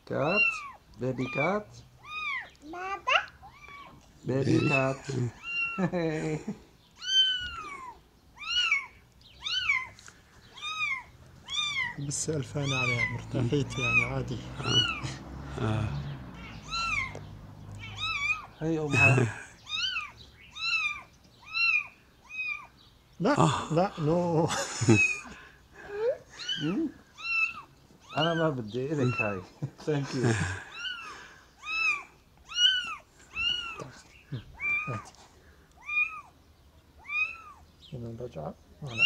كات. بيبي كات. بابا. بيبي كات. بس ألفان عليها مرتاحيت يعني عادي. هي أمها. لا لا نو. أنا ما بدي إلك هاي. ثانك يو. هاتي هنا رجعة ولا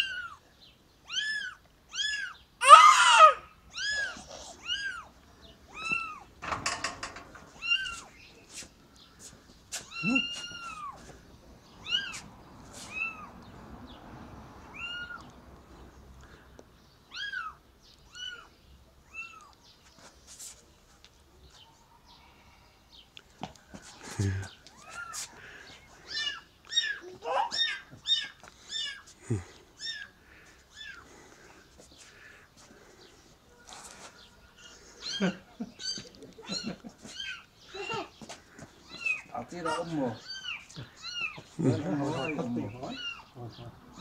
أعطينا أمه. وين أمه؟ هاي حطي أمه. هون هون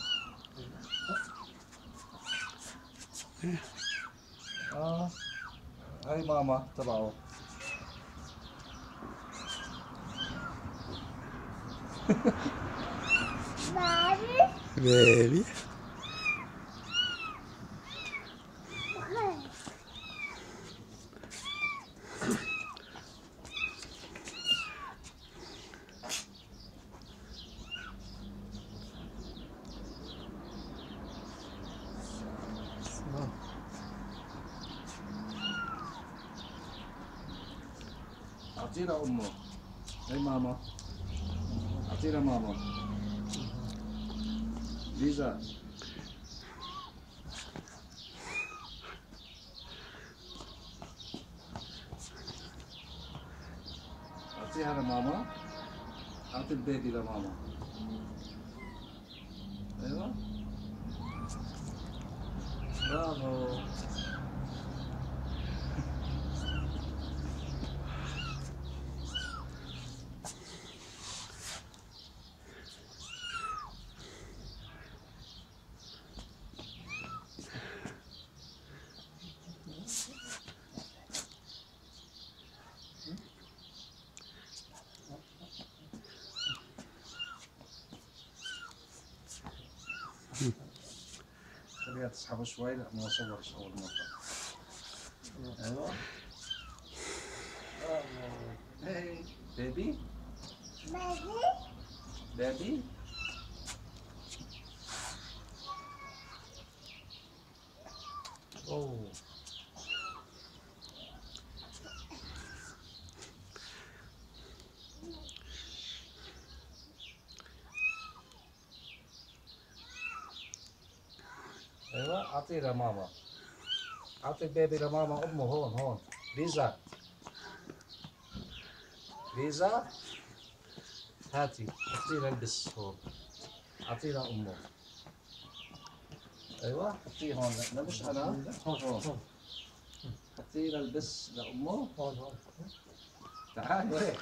آه هاي ماما تبعه. بابي. بيبي. سلام. أعطينا أمه. هاي ماما. أعطينا ماما. ليزا. أعطيها لماما. أعطي البيبي لماما. أيوة. برافو. خليها تسحب شوي لأنه ما صورش أول مرة. أيوة. هاي بيبي. بابي. بيبي. أوه. أيوة أعطيه لماما. أعطي البيبي لماما أمه هون هون. ليزا. ليزا. هاتي أعطيه البس هون. أعطيه لأمه. أيوة حطيه هون. لا مش أنا. هون هون. هون حطيه للبس لأمه. هون هون. تعال هيك.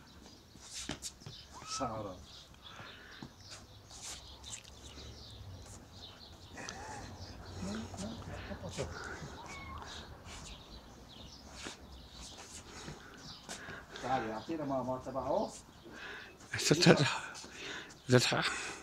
سعرة. تعالي أعطينا ماما تبعه. ستة.